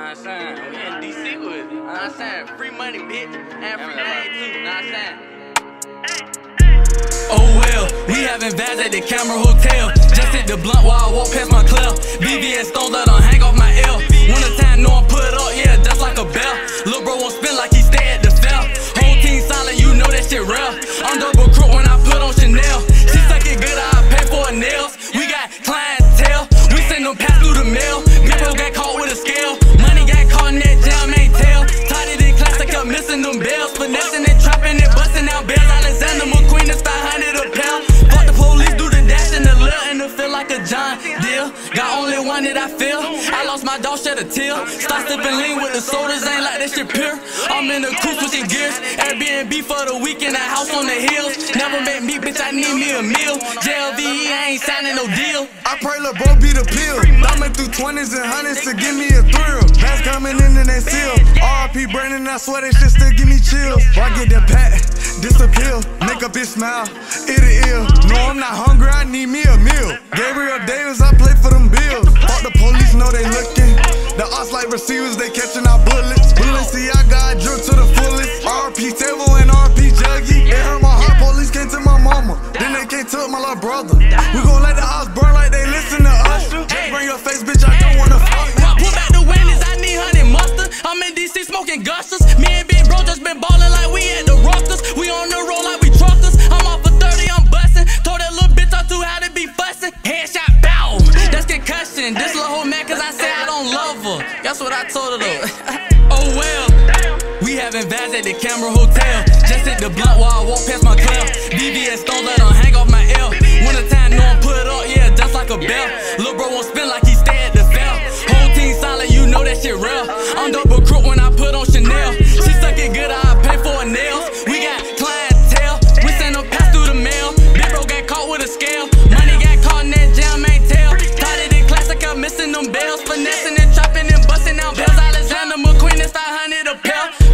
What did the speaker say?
Know what I'm saying? We in DC with it. Know what I'm saying? Free money, bitch. And free game too. Know what I'm saying? Oh well, we having vibes at the Camera Hotel. Just hit the blunt while I walk past my club. BVS stones that don't hang off my L. Winter time, know I'm put up, yeah, just like a bell. Lil' bro won't spin like he stay at the fell. Whole team silent, you know that shit real. I'm double crook when I put on Chanel. She suck it good, I pay for her nails. We got clientele, we send them pass through the mail. People got caught with a scale. Money got caught in that jam, ain't tell. Tied it in class, I kept missing them bells. Finessing and trapping and busting out bells. Alexander McQueen is 500 a pound. Fuck the police, do the dash in the lil' and it feel like a John deal. Got only one that I feel. I lost my dog, shed a tear. Stop sipping lean with the sodas, ain't like that shit pure. I'm in the coupe switching gears. Airbnb for the weekend, a house on the hills. Never met me, bitch, I need me a meal. JLVE, I ain't signing no deal. I pray lil' bro be the pill. Thumbing through 20s and 100s to give me a thrill. Bass coming in and they seal. RP Brandon, I swear that shit still give me chills. I get that pat, disappear, make a bitch smile, it ill. No, I'm not hungry, I need me a meal. Gabriel Davis, I play for them bills. Fuck the police, know they looking. The odds like receivers, they catching our bullets. Balenciaga, I drip to the fullest. RP Table and RP Juggy. It hurt my heart, police came to my mama. Then they came to my little brother. We gon' let the house burn like they listen to us. Just bring your face, bitch, I don't wanna fuck. Pull back the windows, I need honey mustard. I'm in DC smoking gushers. Me and Big Bro just been ballin' like we at the Rockers. We on the road like we truckers. I'm off for 30, I'm bustin'. Told that little bitch I too how to be fussin'. Headshot, bow. That's concussion. This little hoe mad cause I say I don't love her. That's what I told her though. Oh well. We having vibes at the Camera Hotel. Just hit the blunt while I walk past my club. BVS stones that don't hang off my L. Winter time, know I'm put up, yeah, just like a bell. Lil' bro won't spin like he stay at the fell. Whole team solid, you know that shit real. I'm double crook when I put on Chanel. She suck it good, I pay for her nails. We got clientele, we send them pass through the mail. Big bro got caught with a scale. Money got caught in that jam, ain't tell. Tied it in class, I kept missing them bells. Finessing and trapping and busting out bells. Alexander McQueen is 500 a pair.